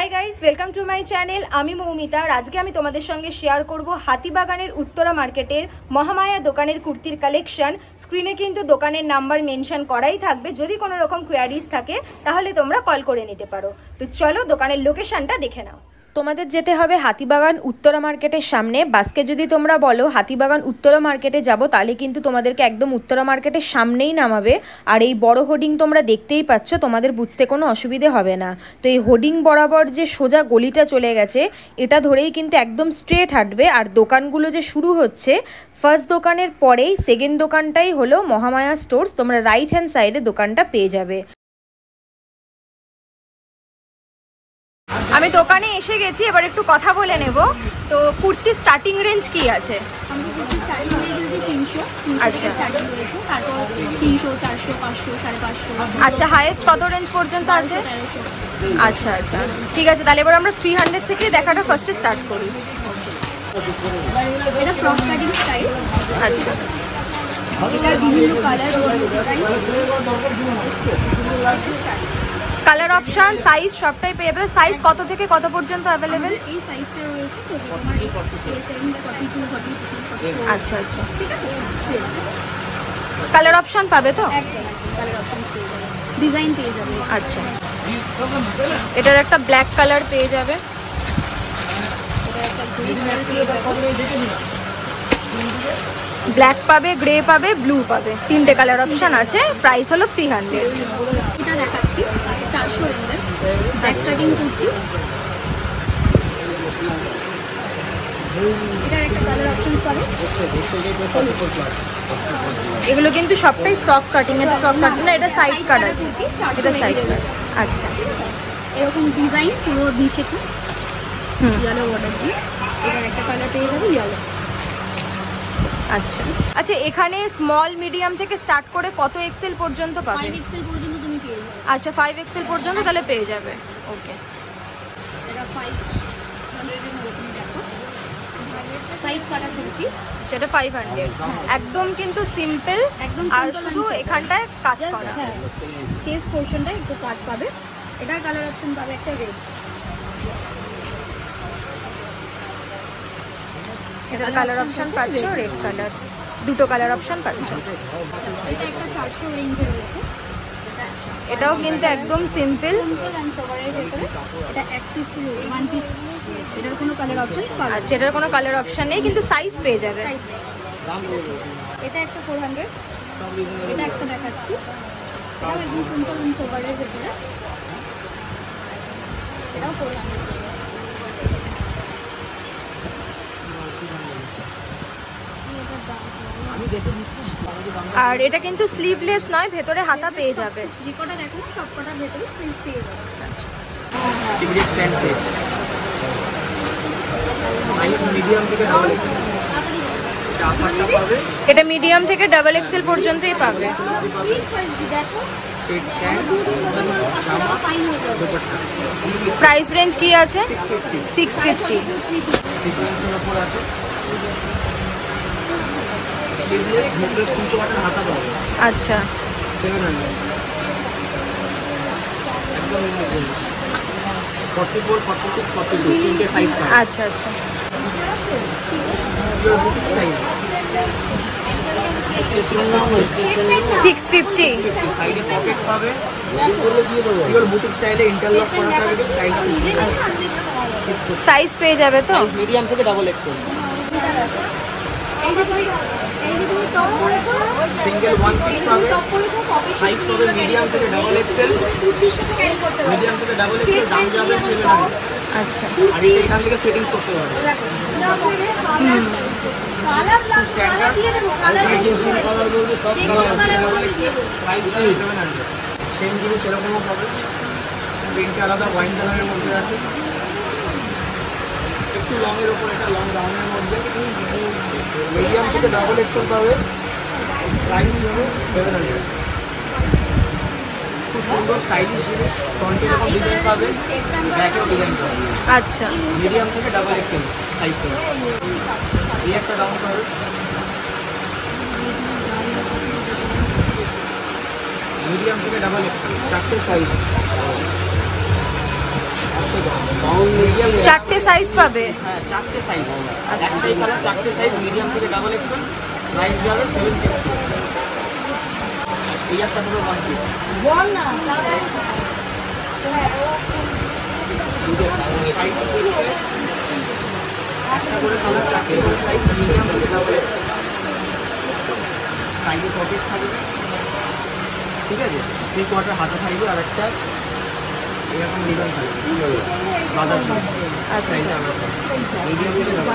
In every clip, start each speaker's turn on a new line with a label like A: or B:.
A: High guys welcome to my channel आमी मौमिता और आज के आमी तोमादेर संगे शेयर करब हातीबागानेर उत्तरा मार्केटेर महामाया दोकानेर कुर्तिर कालेक्शन। स्क्रिने किन्तु दोकानेर नाम्बार मेनशन कराई थाकबे, जोदि कोनो रकम क्वेरिज थाके ताहले तोमरा कल करे निते पारो। तो चलो दोकानेर लोकेशनटा देखे नाओ। তোমাদের যেতে হবে হাতিবাগান উত্তরা মার্কেটের সামনে। বাসকে যদি তোমরা বলো হাতিবাগান উত্তরা মার্কেটে যাব তাহলে কিন্তু তোমাদেরকে একদম উত্তরা মার্কেটের সামনেই নামাবে। আর এই বড় হোর্ডিং তোমরা দেখতেই পাচ্ছ, তোমাদের বুঝতে কোনো অসুবিধে হবে না। তো এই হোর্ডিং বরাবর যে সোজা গলিটা চলে গেছে এটা ধরেই কিন্তু একদম স্ট্রেট হাঁটবে। আর দোকানগুলো যে শুরু হচ্ছে, ফার্স্ট দোকানের পরেই সেকেন্ড দোকানটাই হলো মহামায়া স্টোর্স। তোমরা রাইট হ্যান্ড সাইডে দোকানটা পেয়ে যাবে। আমি দোকানে এসে গেছি, এবার একটু কথা বলে নেব। তো কুর্তি স্টার্টিং রেঞ্জ কি আছে?
B: আমাদের কুর্তি স্টার্টিং রেঞ্জ হচ্ছে 300।
A: আচ্ছা,
B: স্টার্টিং রয়েছে, তারপর 300, 400, 500, 550।
A: আচ্ছা, হাইয়েস্ট কত রেঞ্জ পর্যন্ত আছে?
B: 1300।
A: আচ্ছা আচ্ছা, ঠিক আছে। তাহলে এবার আমরা 300 থেকে দেখাটা ফার্স্টে স্টার্ট করি।
B: এটা ফ্রক কাটিং স্টাইল।
A: আচ্ছা,
B: এটার বিভিন্ন কালার,
A: কালার অপশন, সাইজ সবটাই পেয়ে যাবে। সাইজ কত থেকে কত পর্যন্ত অ্যাভেলেবেল?
B: এই সাইজটা রয়েছে তো তোমার 42, 42।
A: আচ্ছা আচ্ছা,
B: ঠিক আছে।
A: কালার অপশন পাবে তো?
B: একদম কালার অপশন পেয়ে যাবে, ডিজাইন পেয়ে যাবে।
A: আচ্ছা, এটার একটা ব্ল্যাক কালার পেয়ে যাবে, ব্ল্যাক পাবে, গ্রে পাবে, ব্লু পাবে, তিনটে কালার অপশন আছে। প্রাইস হলো 300।
B: এটা দেখাচ্ছি 400 রেঞ্জের ব্যাক স্টার্টিং কুর্তি। এটার একটা কালার অপশন পাবে।
A: এগুলো কিন্তু সবটাই ফ্রক কাটিং। এটা ফ্রক কাটিং না, এটা সাইড কাট আছে। এটা সাইড কাট। আচ্ছা,
B: এরকম ডিজাইন পুরো নিচে তো ইয়েলো বর্ডার দিয়ে। এটার একটা কালার পেয়ে যাবে ইয়েলো।
A: আচ্ছা আচ্ছা, এখানে স্মল মিডিয়াম থেকে স্টার্ট করে কত এক্সেল পর্যন্ত পাবে?
B: 5 এক্সেল পর্যন্ত তুমি পেয়ে যাবে।
A: আচ্ছা, 5 এক্সেল পর্যন্ত তাহলে পেয়ে যাবে। ওকে,
B: এটা 500 এর মধ্যে তুমি দেখো সাইড কাটা কুর্তি।
A: সেটা 500। একদম কিন্তু সিম্পল,
B: একদম
A: আর
B: সিম্পল,
A: শুধু এখানটায় কাজ করা।
B: হ্যাঁ, চেস্ট পোরশনটা একটু কাজ পাবে। এটার কালার অপশন পাবে একটা রেড।
A: এটা কালার অপশন পাচ্ছ, রেড কালার, দুটো কালার অপশন পাচ্ছ।
B: এটা একটা 400 রেঞ্জে রয়েছে।
A: এটাও কিন্তু একদম সিম্পল
B: সিম্পল এন্ড সোভারের ভিতরে। এটা এক পিস ওয়ান পিস। এটার কোনো কালার অপশন পাবে।
A: আচ্ছা, এটার কোনো কালার অপশন নেই, কিন্তু সাইজ পেয়ে যাবে।
B: এটা একটা 400। এটা একটা দেখাচ্ছি, এটাও একদম সিম্পল এন্ড সোভারের ভিতরে। এটাও 400।
A: আর এটা কিন্তু স্লিভলেস নয়, ভেতরে হাতা পেয়ে যাবে।
B: যে কটা দেখো না সব কটার ভেতরে স্লিভ পেয়ে যাবে।
A: আচ্ছা, এটা মিডিয়াম থেকে ডাবল এক্সেল পর্যন্তই পাবে। প্রাইস রেঞ্জ কি আছে? 650। আচ্ছা, আচ্ছা আচ্ছা, 650। সাইজ পেয়ে যাবে তো?
C: মিডিয়াম থেকে double XL. Single one piece পাবে, সাইজ পাবে মিডিয়াম থেকে ডাবল এক্সেল। মিডিয়াম থেকে ডাবল এক্সেল দাম যাবে 700।
A: আচ্ছা,
C: আর এটা এখান থেকে সেটিংস করতে পারবে। স্ট্যান্ডার্ড মিডিয়াম কালার বলতে সব কালার আছে। Double XL price 700। সেম জিনিস সেরকমও পাবে, প্রিন্টটা আলাদা ওয়াইন কালারের মধ্যে আছে। একটু লং এর উপর, এটা লং গাউনের মধ্যে। মিডিয়াম থেকে ডাবল এক্সেল পাবে, প্রাইস হবে 700। খুব সুন্দর স্টাইলিশ জিনিস। ফ্রন্টে এরকম ডিজাইন পাবে, ব্যাকেও ডিজাইন পাবে।
A: আচ্ছা,
C: মিডিয়াম থেকে ডাবল এক্সেল সাইজ পাবে। এই একটা দাম পাবে। মিডিয়াম থেকে ডাবল এক্সেল চারটে সাইজ। মিডিয়াম।
A: 4টে সাইজ পাবে?
C: হ্যাঁ 4টে সাইজ, একটাই কালার 4টে সাইজ, মিডিয়াম থেকে ডাবল এক্সেল। প্রাইস যাবে 750। এই একটা পুরো ওয়ান পিস বল না একটা করে কালার 4টে করে সাইজ, মিডিয়াম থেকে ডাবল এক্সেল। সাইডে পকেট থাকবে, ঠিক আছে? 3/4 হাতা থাকবে, আর একটা এরকম ডিজাইন থাকবে বাজার। আচ্ছা মিডিয়াম থেকে ডাবল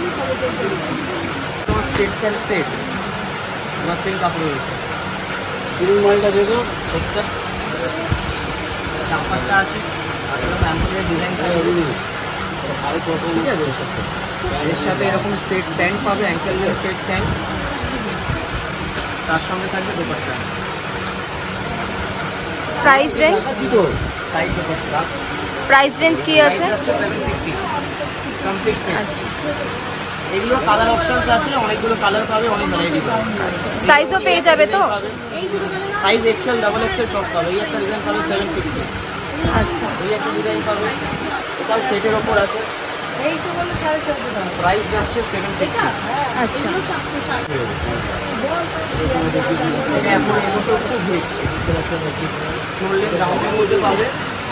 C: তোমার স্টেট প্যান্ট সেট তোমার সেম কাপড় রয়েছে। পুরো মালটা দেখো, একটা চাপারটা আছে, আর একটা প্যান্টের ডিজাইন থাকবে। ঠিক আছে, এর সাথে এরকম স্ট্রেট প্যান্ট পাবে, অ্যাঙ্কেল স্ট্রেট প্যান্ট, তার সঙ্গে থাকবে dupatta.
A: Price range?
C: Side dupatta
A: price range কি আছে?
C: 750 কমপ্লিট।
A: আচ্ছা,
C: এগুলো কালার অপশনস আছে, অনেকগুলো কালার পাবে, অনেক ভ্যারাইটি পাবে।
A: আচ্ছা, সাইজও পেয়ে যাবে তো?
C: সাইজ এক্সেল ডাবল এক্সেল সব পাবে। এই একটা ডিজাইন পাবে 750।
A: আচ্ছা,
C: এই একটা ডিজাইন পাবে, এটাও সেটের ওপর আছে। প্রাইস যাচ্ছে 750।
A: আচ্ছা,
C: এটা এখন এবছর খুব হিট, চললে দামের মধ্যে পাবে।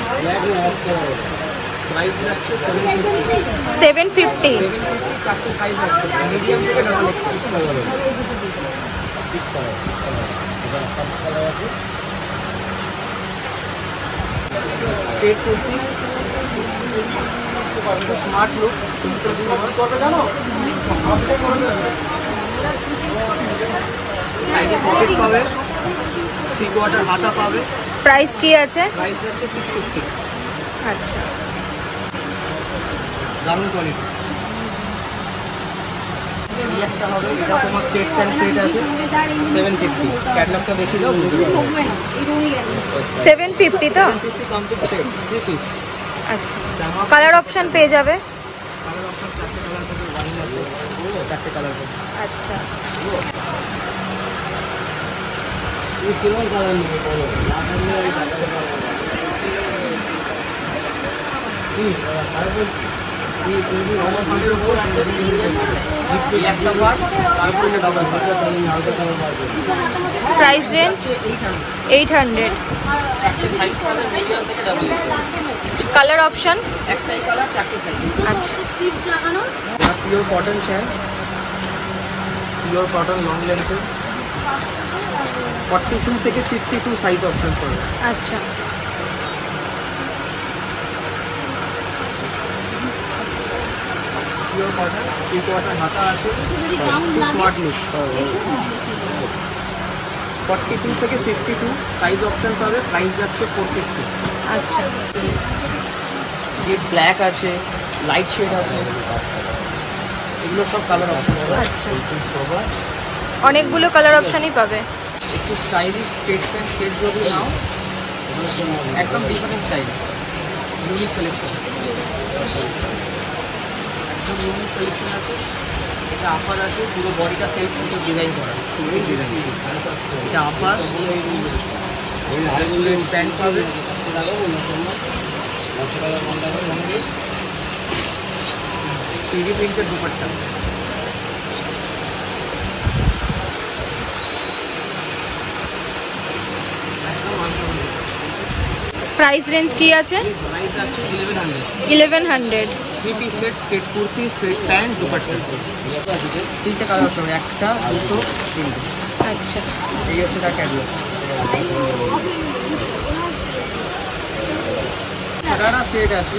C: প্রাইস যাচ্ছে 750।
A: 750।
C: 4টে সাইজ আছে, মিডিয়াম থেকে double XL. Straight kurti, smart look, simple করবে জানো। সাইডে পকেট পাবে, 3/4 হাতা পাবে।
A: প্রাইস কি আছে?
C: প্রাইস হচ্ছে 650।
A: আচ্ছা,
C: দারুণ কোয়ালিটি। এই একটা হবে, এটা তোমার স্টেট প্যান্ট সেট আছে 750। ক্যাটালগটা দেখে দাও,
A: 750 তো?
C: 750 কমপ্লিট সেট, 3 পিস।
A: আচ্ছা, কালার অপশন পেয়ে যাবে?
C: কালার অপশন 4টে কালার পাবে, ওয়াইন আছে, 4টে কালার পাবে।
A: আচ্ছা,
C: এই কিরকম কালার নেবে বলো? একটা বার, তারপরে ডাবল বার।
A: Price range 800।
C: সাইজ পাবে মিডিয়াম থেকে ডাবল এক্সেল।
A: Colour option?
C: একটাই কালার 4টে সাইজ।
A: আচ্ছা,
C: পিওর কটন চাই, পিওর কটন লং লেন্থে 42 থেকে 52 সাইজ অপশন পাবে।
A: আচ্ছা,
C: পিওর কটন, 3/4 হাতা আছে, স্মার্ট লুক। 42 থেকে 52 সাইজ অপশন পাবে। প্রাইস যাচ্ছে 450।
A: আচ্ছা,
C: যে ব্ল্যাক আছে, লাইট শেড আছে, এগুলো সব কালার অপশন।
A: আচ্ছা, অনেকগুলো কালার অপশনই পাবে।
C: একটু স্টাইলিশ স্ট্রেট প্যান্ট শেড যদি নাও, একদম ডিফারেন্ট স্টাইল, ইউনিক কালেকশন, একদম ইউনিক কালেকশন আছে। এটা আপার আছে, পুরো বডিটা সেলফ সুতো ডিজাইন করা, ডিজাইন। এটা আপার, প্যান্ট পাবে, 3D প্রিন্টের দুপাট্টা।
A: প্রাইস রেঞ্জ কি আছে?
C: প্রাইস আছে 1100।
A: 1100।
C: 3 piece set, straight kurti, straight pant, dupatta. 3টে কালার পাবে, 1টা 2টো 3টে।
A: আচ্ছা,
C: এই হচ্ছে তার ক্যাটালগ। সারারা সেট আছে,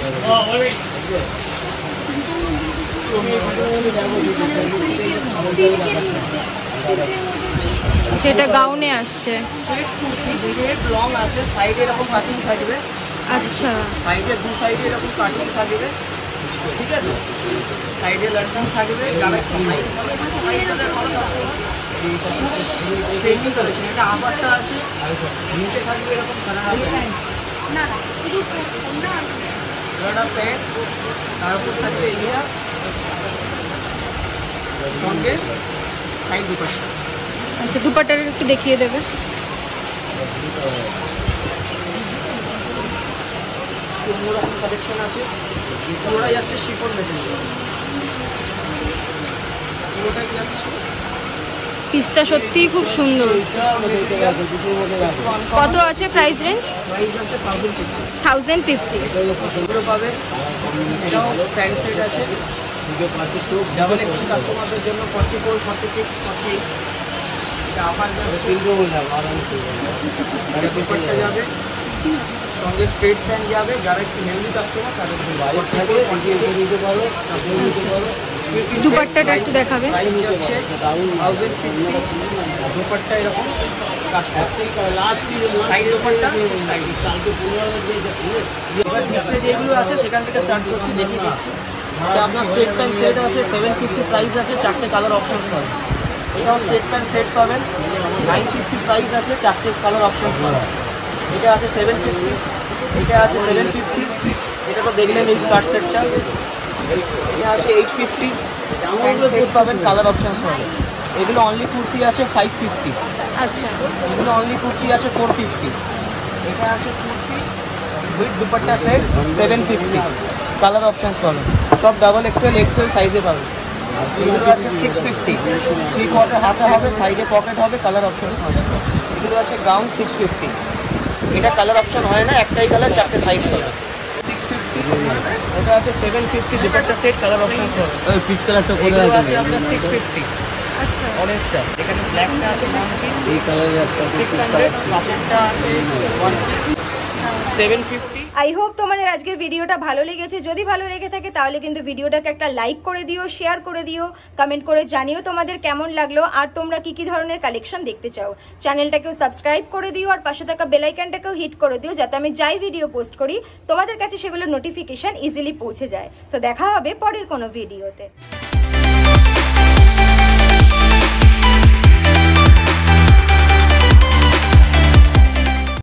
A: সেটা গাউনে আসছে।
C: স্ট্রেট কুর্তি, স্ট্রেট লং আছে, সাইডে এরকম কাটিং থাকবে।
A: আচ্ছা,
C: সাইডে দু সাইডে এরকম কাটিং থাকবে, ঠিক আছে? সাইডে লটকন থাকবে, যারা পেন্টিং কালেকশন। এটা আপারটা আছে, নিচে থাকবে এরকম সারারা প্যান্ট, তার উপর থাকবে এরিয়া, সঙ্গে সাইড দুপাট্টা।
A: আচ্ছা, দুপাট্টাটা একটু দেখিয়ে দেবে?
C: একটু অন্যরকম কালেকশন আছে, পুরোটাই যাচ্ছে শিফন মেটেরিয়াল, পুরোটাই যাচ্ছে।
A: পিসটা সত্যি খুব সুন্দর। কত আছে প্রাইস রেঞ্জ?
C: প্রাইস আছে
A: 1050।
C: এগুলো পাবে। এটাও প্যান্ট সেট আছে, ডাবল এক্সেল কাস্টমারদের জন্য 44, 46, 48। এটা আপার দুপাট্টা যাবে, সঙ্গে স্ট্রেট প্যান্ট যাবে। যারা একটু হেলদি কাস্টমার তাদের
A: দুপাট্টাটা একটু দেখাবে।
C: প্রাইস যাচ্ছে 1050। দুপাট্টা এরকম সাইড দুপাট্টা, এবার ডিসপ্লে যেগুলো আছে সেখান থেকে স্টার্ট করছি, দেখে দিচ্ছি। এটা আপনার স্ট্রেট প্যান্ট সেট আছে 750 প্রাইস আছে, 4টে কালার অপশন পাবেন। এটাও স্ট্রেট প্যান্ট সেট পাবেন 950 প্রাইস আছে, 4টে কালার অপশন পাবেন। এটা আছে 750, এটা আছে 750, এটা তো দেখলেন এই স্কার্ট সেটটা। এটা আছে 850, প্যান্ট সেট পাবেন, কালার অপশন পাবেন। এগুলো অনলি কুর্তি আছে 550।
A: আচ্ছা,
C: এগুলো অনলি কুর্তি আছে 450। এটা আছে kurti with dupatta set 750, colour option পাবেন। সব ডাবল এক্সেল, এক্সেল সাইজে পাবেন। এগুলো আছে 650, 3 কোয়ার্টার হাতে হবে, সাইডে পকেট হবে, কালার অপশন পাবেন। এগুলো আছে গাউন 650। এটা কালার অপশন হয় না, একটাই কালার, 4টে সাইজ পাবেন। 650। এটা আছে 750 দুপাট্টা সেট, কালার অপশন পাবেন।
D: ওই পিচ কালারটা করে
C: এগুলো আছে
D: রাখবেন।
C: আপনার 650।
A: আচ্ছা,
C: অরেঞ্জটা এখানে ব্ল্যাকটা আছে 150,
D: এই কালারের একটা
C: 600, পাশেরটা আছে 150, 750।
A: আই হোপ তোমাদের আজকের ভিডিওটা ভালো লেগেছে। যদি ভালো লেগে থাকে তাহলে কিন্তু ভিডিওটাকে একটা লাইক করে দিও, শেয়ার করে দিও, কমেন্ট করে জানিও তোমাদের কেমন লাগলো আর তোমরা কি কি ধরনের কালেকশন দেখতে চাও। চ্যানেলটাকেও সাবস্ক্রাইব করে দিও আর পাশে থাকা বেল আইকনটাকেও হিট করে দিও, যাতে আমি যাই ভিডিও পোস্ট করি তোমাদের কাছে সেগুলো নোটিফিকেশন ইজিলি পৌঁছে যায়। তো দেখা হবে পরের কোনো ভিডিওতে।